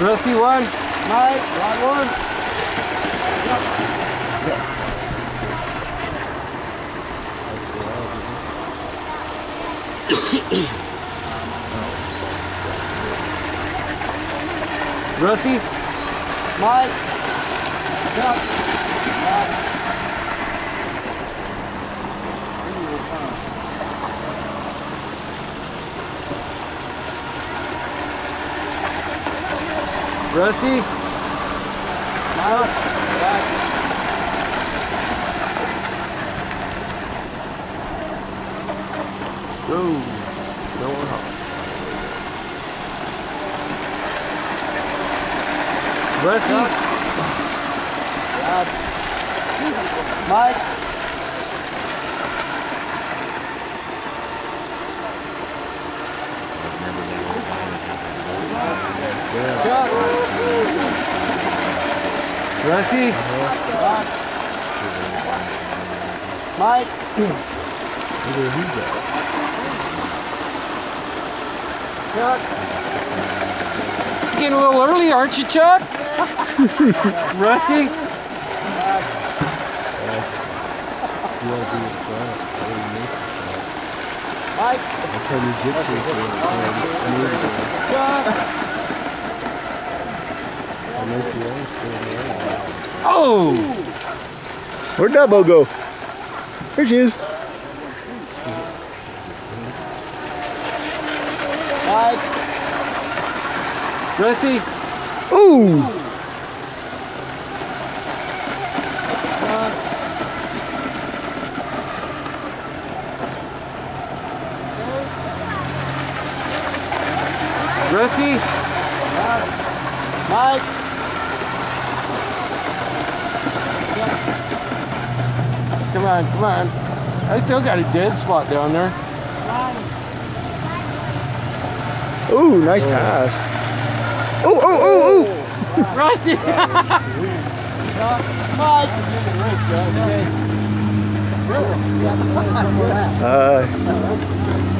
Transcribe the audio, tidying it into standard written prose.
Rusty, one. Mike, one. Rusty, Mike, Rusty, Mike, go. Going home. Rusty, Mike, Chuck, Rusty, Mike, Chuck. Getting a little early, aren't you, Chuck? Rusty? Mike? Oh! Where'd Dubbo go? There she is. Mike? Rusty? Ooh! Rusty? Mike? Come on, come on. I still got a dead spot down there. Ooh, nice pass. Oh, oh, oh, oh! Rusty! Mike!